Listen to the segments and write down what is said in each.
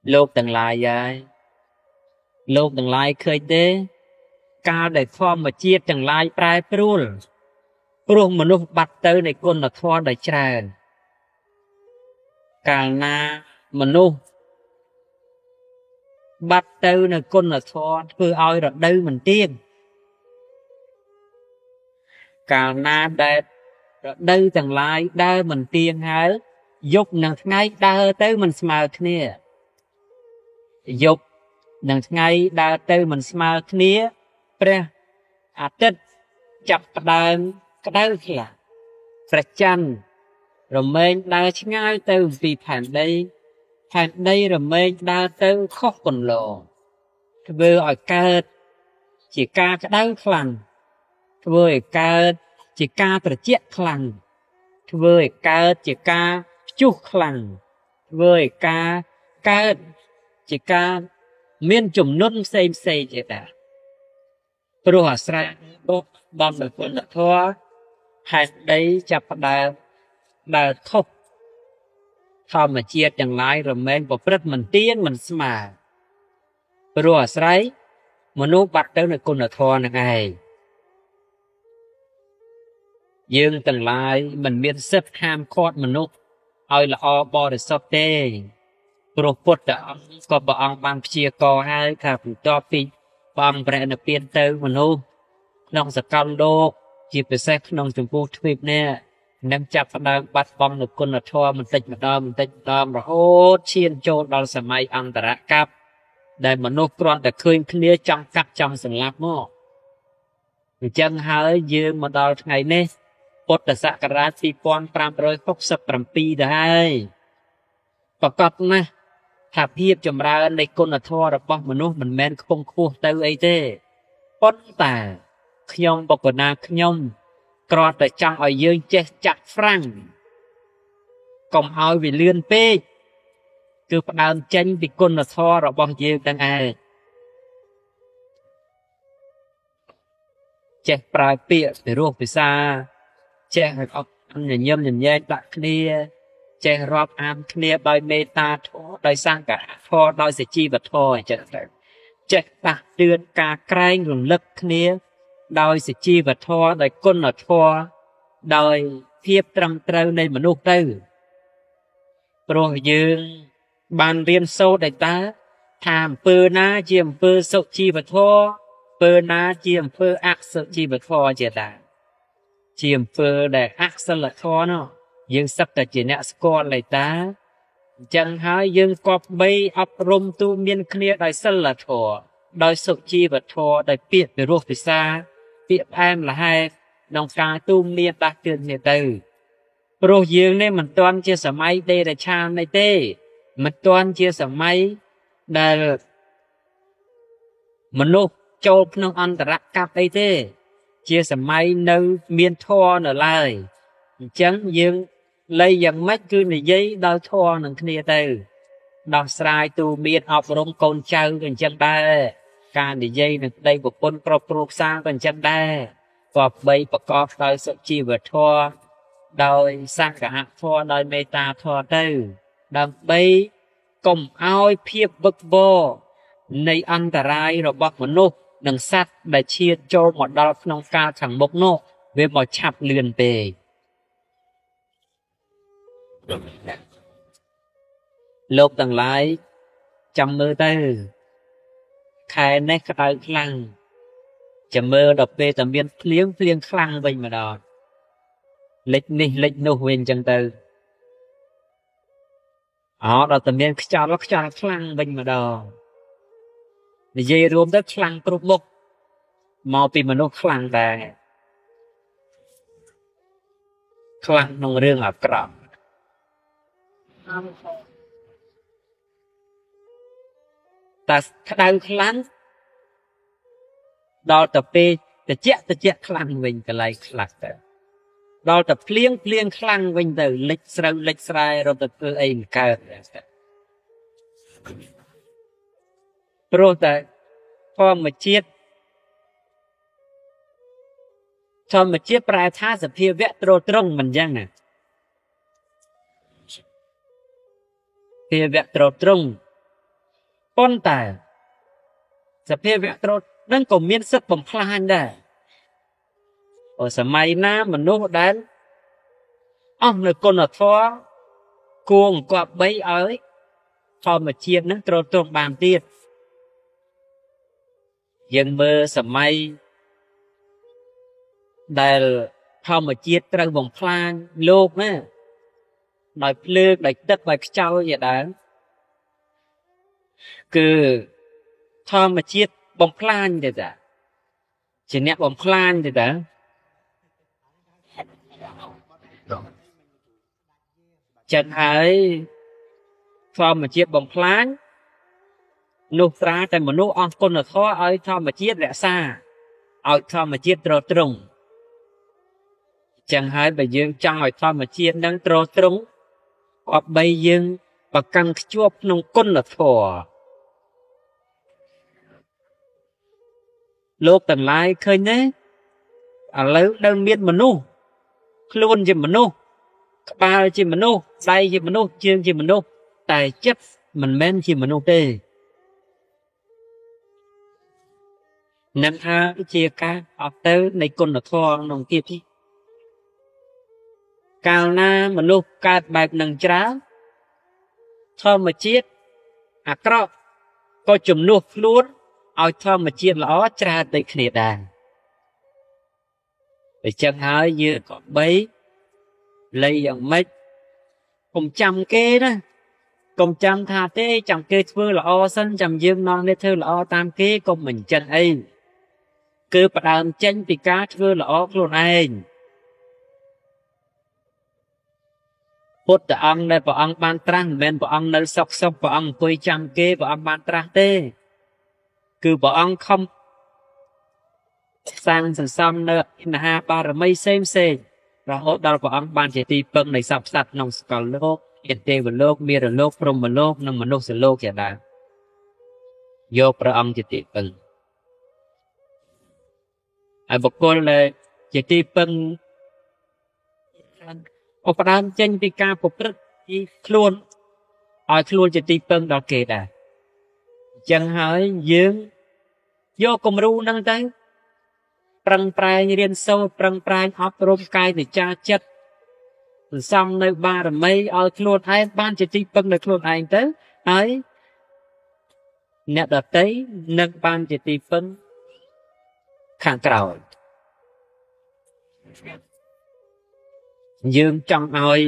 Lột tầng lại vậy. Lột tầng lại khơi tế. Cao để form mà chia tầng lại prai prul. Prul mà nụ bạch tư này con là thoa đầy tràn. Cao na mà nụ bạch tư này con là thoa vừa oi rồi đây mình tiên. Cao na đẹp rồi đây tầng lại đây mình tiên hả. Dục nâng ngay đây tới mình smile kia. Dục nâng ngay đây tới mình smile kia. Pre tích chập đàn cái đó là phải chăn rồi mình đã ngay từ vì phản đây rồi mình đã từ khóc còn lộ vừa ở ca chỉ ca cái đó khăn vừa ở ca chỉ ca phải chết khăn vừa ở ca chỉ ca chút khăn vừa ở ca chỉ ca miên chùm nôn xem chỉ đã rồi họ sẽ bom được quân là thua hai đấy chập đà khóc thò mà chia chẳng lại rồi mình bỏ rất mình tiên mình mà rồi họ sẽ mà nó bắt tới là quân là thua là ngày dương từng lại mình miễn xếp ham khót mình nó ơi là o bò để sắp tê rồi bột đã có bà ông ban chia co hai thà cũng cho phi bom bẹn là biên tư mình nó nông sạc cao đô chỉ phải xét nông trường vô thuyết nè nâng chạp phát đang bắt bom được con là thua mình tích rồi hốt chiên chôn đó là máy ăn tả cắp để mà nô con để khơi khía trong cắp trong sừng lạp mô chân hơi dương mà đó ngày nè bột là sạc ra thì con pram rồi khóc sập pram pi đây và cọp nè thạp hiệp chùm raในcon là thua rồi bom mà nô mình men không khô tư ấy thế bốt tà nhông bọc của nàng nhông còn tại trong ở dương chết chặt phăng còn hỏi vì liên pê cứ bắt đầu tranh vì con là thua rồi bom dương đang ai chết prai pịa để ruột vì xa chết học nhìn nhâm nhìn đặt kia chết rộp am kia đòi mê ta thua đòi sang cả thua đòi sẽ chi vật thôi chết bạc đường cả cây ngừng lực kia đòi sẽ chi vật thua đòi con là thua đòi thiếp trầm trâu này mà nụ tư rồi dương bàn riêng sâu đại tá thàm pơ ná chiếm pơ sâu chi vật thua pơ ná chiếm pơ ác sâu chi vật thua chỉ là chiếm pơ để ác sâu là thua nó dương sắp tới chỉ nẹ score đại tá chẳng hỏi dương cọp bay ấp rôm tu miên kia đòi sâu là thua đòi sâu chi vật thua đòi biệt về ruột vì xa việc em là hai đồng ca tu miên bác trường như từ rồi dương nên mình toán chia sẻ máy đây là cha này tê mình toán chia sẻ máy là mình nộp cho nông ăn tả cặp đây tê chia sẻ máy nâng miên thoa ở lại chẳng dương lấy dần mắt cứ này giấy đau thoa nâng kia từ đọc sai tu miên học rong con trâu gần chân baการនិយាយនឹងដីប្រពន្ធគ្រប់គ្រួសារក៏អញ្ចឹងដែរក៏បីប្រកបដោយសុជីវធម៌ដោយសង្ឃៈធម៌ដោយមេត្តាធម៌ទៅដើម្បីកុំឲ្យភាពវឹកវរនៃអន្តរាយរបស់មនុស្សនិងសត្វដែលឈានចូលមកដល់ក្នុងកាលខាងមុខនោះវាមកឆាប់លឿនពេកលោកទាំងឡាយចាំមើលទៅខែនេះក្តៅខ្លាំងចាំមើលដល់ពេលតែមានភ្លៀងខ្លាំងវិញម្ដងលិចនេះលិចនោះវិញអញ្ចឹងទៅដល់តែមានខ្យល់ខ្លាំងវិញម្ដងនិយាយរួមទៅខ្លាំងគ្រប់មុខមកពីមនុស្សខ្លាំងដែរខ្លាំងក្នុងរឿងអាក្រក់តែក្តៅខ្លាំងដល់ទៅពេលត្រជាក់ខ្លាំងវិញកន្លែងខ្លះទៅដល់ទៅភ្លៀងខ្លាំងវិញទៅលិចស្រូវលិចស្រែរត់ទៅធ្វើអីមិនកើតព្រោះតែធម្មជាតិប្រែថាសភាវៈទ្រទ្រង់មិនអញ្ចឹងណាភាវៈទ្រទ្រង់ប៉ុន្តែសភាវៈត្រត់នឹងក៏មានសិទ្ធិបំផ្លាញដែរអូសម័យណាមនុស្សដែលអស់នៅគុណធម៌គួងគប្បីឲ្យធម្មជាតិនឹងត្រត្រង់បានទៀតយើងមើលសម័យដែលធម្មជាតិត្រូវបំផ្លាញលោកណាដោយភ្លើងដោយទឹកដោយខ្យល់ជាដើមគឺធម្មជាតិបំផ្លាញទេតាជាអ្នកបំផ្លាញទេតាចឹងហើយធម្មជាតិបំផ្លាញនោះត្រាតែមនុស្សអស់គុណធម៌ឲ្យធម្មជាតិរក្សាឲ្យធម្មជាតិត្រត្រង់ចឹងហើយបើយើងចង់ឲ្យធម្មជាតិនឹងត្រត្រង់ក៏បីយើងប្រកាន់ខ្ជាប់ក្នុងគុណធម៌លោកទាំងឡាយឃើញទេឥឡូវដែលមានមនុស្សខ្លួនជាមនុស្សក្បាលជាមនុស្សដៃជាមនុស្សជើងជាមនុស្សតែចិត្តមិនមែនជាមនុស្សទេនឹងថាជាការអត់ទៅនៃគុណធម៌ក្នុងទៀតនេះកាលណាមនុស្សកើតបែបនឹងច្រើនធម្មជាតិអាក្រក់ក៏ជំនួសខ្លួនឲ្យធម្មជាតិល្អច្រើនដូចគ្នាដែរអញ្ចឹងហើយយើងក៏បីលៃយ៉ាងម៉េចកុំចាំគេណាកុំចាំថាទេចាំគេធ្វើល្អសិនចាំយើងនាំនេះធ្វើល្អតាមគេកុំមិនចឹងអីគឺផ្ដើមចេញពីការធ្វើល្អខ្លួនឯងពុទ្ធអង្គដែលព្រះអង្គបានត្រាស់មិនមែនព្រះអង្គនៅសុខព្រះអង្គអង្គុយចាំគេព្រះអង្គបានត្រាស់ទេគឺព្រះអង្គខំសាងសន្សំនៅមហាបារមីផ្សេងរហូតដល់ព្រះអង្គបានជាទីពឹងនៃសព្វសត្វក្នុងសកលលោកយទេវលោកមារលោកព្រហ្មលោកនិងមនុស្សលោកជាដើមយកព្រះអង្គជាទីពឹងហើយបុគ្គលដែលជាទីពឹងឧបដើមចេញពីការប្រព្រឹត្តពីខ្លួនឲ្យខ្លួនជាទីពឹងដល់គេដែរអញ្ចឹងហើយយើងយកគំរូនឹងទៅប្រឹងប្រែងរៀនសូត្រប្រឹងប្រែងអប់រំកាយវិជ្ជាចិត្តសន្សំនៅបារមីឲ្យខ្លួនឯងបានជាទីពឹងដល់ខ្លួនឯងទៅហើយអ្នកដទៃនឹងបានជាទីពឹងខាងក្រោយយើងចង់ឲ្យ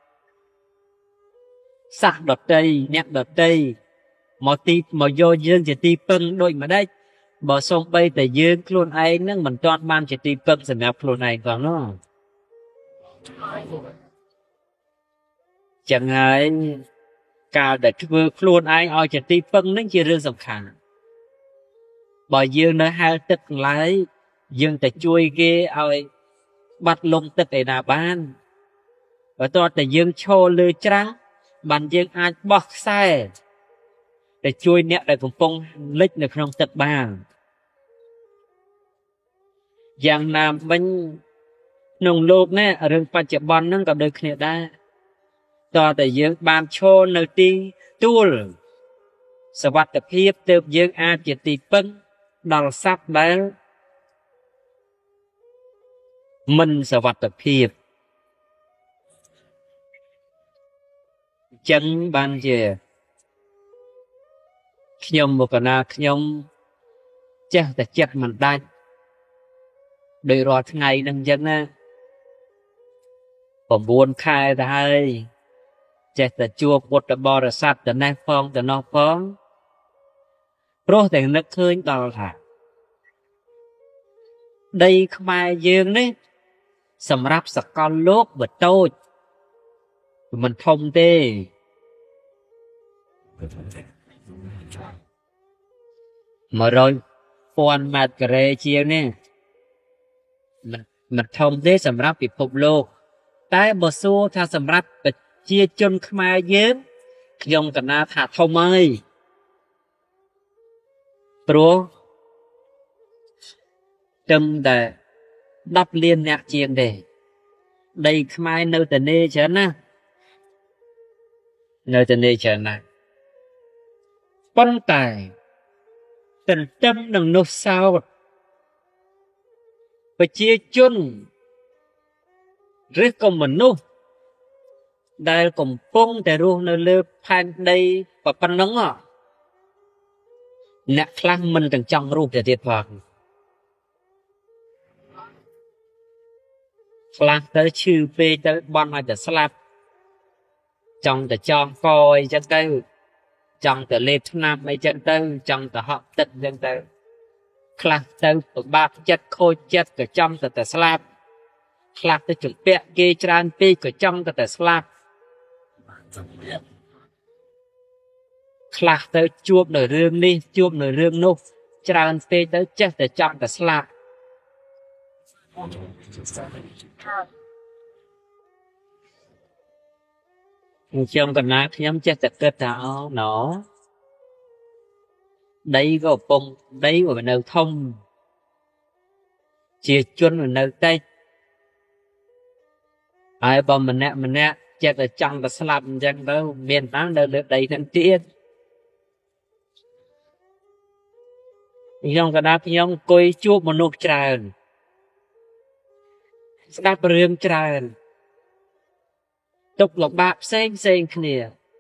សាសដតីអ្នកដតីមកយកយើងជាទីពឹងដូចម្ដេចបើសូម្បីតែយើងខ្លួនឯងនឹងមិនទាន់បានជាទីពឹងសម្រាប់ខ្លួនឯងផងនោះចឹងហើយការដែលធ្វើខ្លួនឯងឲ្យជាទីពឹងនឹងជារឿងសំខាន់បើយើងនៅហែលទឹកឡើយយើងតែជួយគេឲ្យបាត់លំទឹកឯណាបានបើតើតែយើងឈរលើច្រាំងបានយើងអាចបោះខ្សែតែជួយអ្នកដែលកំពុងលិចនៅក្នុងទឹកបានយ៉ាងណាមិញក្នុងលោកនេះរឿងបច្ចុប្បន្នហ្នឹងក៏ដូចគ្នាដែរតើតែយើងបានឈរនៅទីទួលសវត្ថភាពទើបយើងអាចជាទីពឹងដល់សត្វដែលមិនសវត្ថភាពអញ្ចឹងបានជាខ្ញុំមកណាខ្ញុំចេះតែចិត្តមិនដាច់ដោយរាល់ថ្ងៃនឹងអញ្ចឹងណា9ខែទៅហើយចេះតែជួបពុទ្ធបរិស័ទទៅនេះផងទៅនោះផងព្រោះតែនឹកឃើញដល់ថាដីខ្មែរយើងនេះសម្រាប់សកលលោកបើតូចមិនធំទេ100,000 ម៉ែត្រការ៉េជាងនេះមិនធំទេសម្រាប់ពិភពលោកតែបើសួរថាសម្រាប់ប្រជាជនខ្មែរយើងខ្ញុំកណាថាធំហើយព្រោះទឹមតែ10 លានអ្នកជាងទេដីខ្មែរនៅតែនេច្រើនណាស់នៅតែនេច្រើនណាស់ប៉ុន្តែទន្ទឹមនឹងនោះសោតប្រជាជនឬក៏មនុស្សដែលកំពុងតែរស់នៅលើផែនដីប៉ុណ្ណឹងអ្នកខ្លះមិនទាំងចង់រស់ទៅទៀតផងខ្លះទៅឈឺពេកទៅបន់ឲ្យតែស្លាប់ចង់តែចងកអីចឹងទៅចង់តែលេបថ្នាំអីចឹងទៅចង់តែហក់ទឹកចឹងទៅខ្លះទៅពិបាកចិត្តខូចចិត្តក៏ចង់តែស្លាប់ខ្លះទៅជំពាក់គេច្រើនពេកក៏ចង់តែស្លាប់ខ្លះទៅជួបនៅរឿងនេះជួបនៅរឿងនោះច្រើនពេកទៅចេះតែចង់តែស្លាប់ខ្ញុំកណាខ្ញុំចេះតែគិតថាអូណ៎ដីក៏កំពុងដីក៏នៅធំជាជននៅតិចហើយបើម្នាក់ចេះតែចង់តែស្លាប់អញ្ចឹងទៅមានតាំងនៅលើដីនឹងទៀតខ្ញុំកណាខ្ញុំអង្គុយជួបមនុស្សច្រើនស្ដាប់រឿងច្រើនទុកលំបាកផ្សេងគ្នា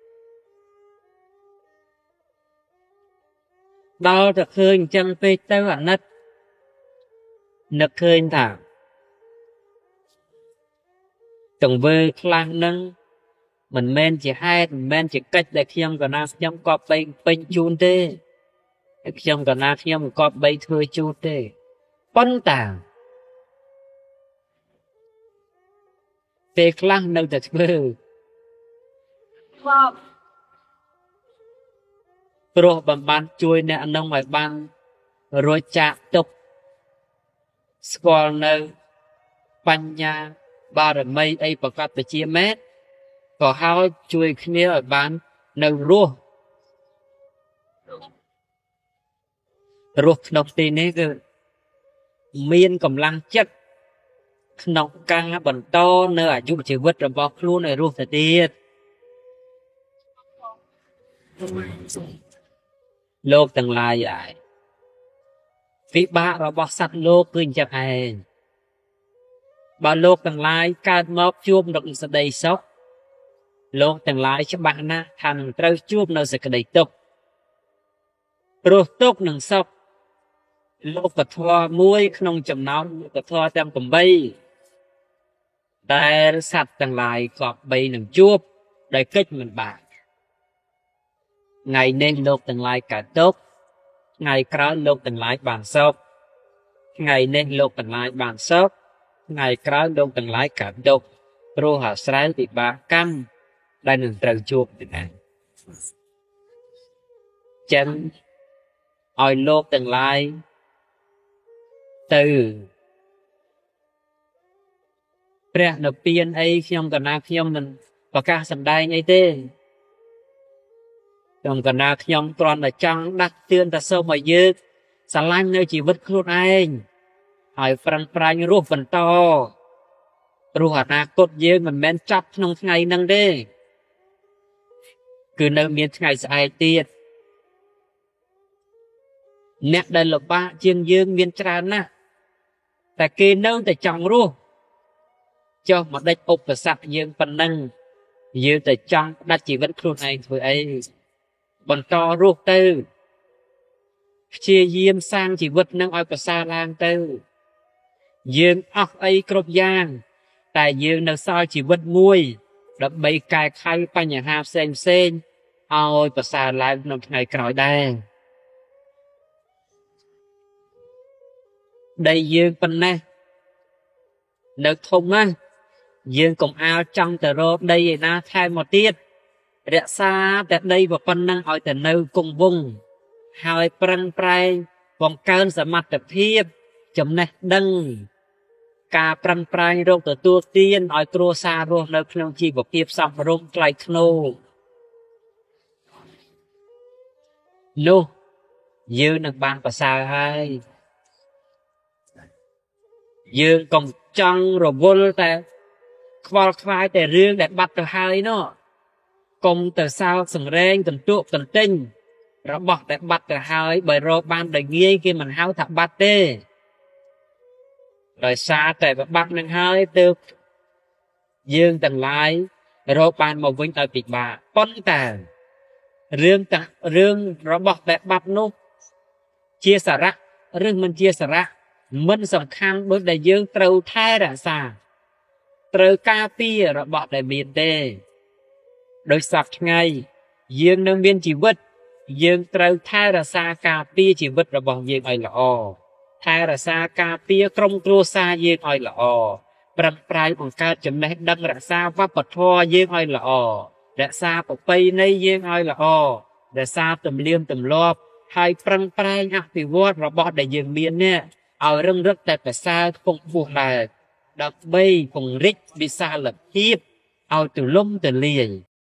ដល់តែឃើញអញ្ចឹងពេកទៅអាណិតនឹកឃើញថាទង្វើខ្លះនឹងមិនមែនជាហេតុមិនមែនជាកិច្ចដែលខ្ញុំកណាខ្ញុំក៏បីពេញជូនទេខ្ញុំកណាខ្ញុំក៏បីធ្វើជូនទេប៉ុន្តែពេលខ្លះនៅតែធ្វើព្រោះបំបានជួយអ្នកនោះឲ្យបានរួចចាកទុក្ខស្គាល់នៅបញ្ញាបារមីអីប្រកបទៅជាមែនក៏ហើយជួយគ្នាឲ្យបាននៅរស់ក្នុងទីនេះគឺមានកម្លាំងចិត្តក្នុងការបន្តនៅអាយុជីវិតរបស់ខ្លួនឲ្យរស់ទៅទៀតលោកទាំងឡាយហើយវិបាករបស់សត្វលោកគឺអញ្ចឹងឯងបើលោកទាំងឡាយកើតមកជួបនឹងសេចក្តីសុខលោកទាំងឡាយច្បាស់ណាស់ថានឹងត្រូវជួបនៅសេចក្តីទុក្ខព្រោះទុក្ខនិងសុខលោកធម៌មួយក្នុងចំណោមលោកធម៌ទាំង8ដែលសត្វទាំងឡាយក៏បីនឹងជួបដោយកិច្ចមិនបានថ្ងៃនេះលោកទាំងឡាយកើតទុក្ខថ្ងៃក្រោយលោកទាំងឡាយបានសុខថ្ងៃនេះលោកទាំងឡាយបានសុខថ្ងៃក្រោយលោកទាំងឡាយកើតទុក្ខព្រោះអាស្រ័យវិបាកកម្មដែលនឹងត្រូវជួបទៅដែរចឹងឲ្យលោកទាំងឡាយទៅព្រះនិព្វានអីខ្ញុំកណាខ្ញុំមិនប្រកាសសម្ដែងអីទេខ្ញុំកណាខ្ញុំគ្រាន់តែចង់ដាស់តឿនតែសូមឲ្យយើងស្រឡាញ់នៅជីវិតខ្លួនឯងហើយប្រឹងប្រែងរស់បន្តព្រោះអនាគតយើងមិនមែនចាប់ក្នុងថ្ងៃហ្នឹងទេគឺនៅមានថ្ងៃស្អែកទៀតអ្នកដែលលំបាកជាងយើងមានច្រើនណាស់តែគេនៅតែចង់រស់ចុះមកដេចឧបសគ្គយើងប៉ុណ្ណឹងយើងតែចង់ផ្ដាច់ជីវិតខ្លួនឯងធ្វើអីបន្តរស់ទៅព្យាយាមសាងជីវិតនឹងឲ្យប្រសើរឡើងទៅយើងអស់អីគ្រប់យ៉ាងតែយើងនៅសល់ជីវិតមួយដើម្បីកែខៃបញ្ហាផ្សេងឲ្យប្រសើរឡើងក្នុងថ្ងៃក្រោយដែរដីយើងប៉ុណ្ណេះនៅធំណាស់យើងកុំអាលចង់ទៅរកដីឯណាថែមមកទៀតរក្សាតែដីប៉ុណ្ណឹងឲ្យតែនៅគង់វង្សហើយប្រឹងប្រែងបង្កើនសមត្ថភាពចំណេះដឹងការប្រឹងប្រែងរកទទួលទានឲ្យគ្រួសាររស់នៅក្នុងជីវភាពសមរម្យថ្លៃថ្នូរនោះយើងនឹងបានប្រសើរហើយយើងកុំចង់រវល់តែខ្វល់ខ្វាយតែរឿងដែលបាត់ទៅហើយនោះកុំទៅសោកសង្រេងកន្ទក់កន្ទិញ rồi bỏ để bắt rồi hơi bởi rồi ban đời nghe kia mình háo thật bắt đi rồi xa tại bắt nâng hơi từ dương tầng lại rồi ban một vinh ở bịch bà con tà rương rồi bỏ để bắt nút chia sẻ ra rương mình chia sẻ ra mình sẵn khăn bởi đại dương trâu thai ra xa trâu ca tia rồi bỏ để miền tê đôi sạc ngay dương nâng biên chỉ vật dương trâu thai ra xa ca tia chỉ vật rồi bỏ dương ơi là ồ thai ra xa ca tia trong trô xa dương ơi là ồ bật prai bằng ca chấm nét đăng ra xa và bật thoa dương ơi là ồ ra xa bọc bay nay dương ơi là ồ ra xa tùm liêm tùm lộp hai prang prai ác thì vót rồi bỏ để dương miền nè ở rừng rất tại phải xa cùng buộc là đặc bay cùng rích bị xa lập hiếp ao từ lông từ liền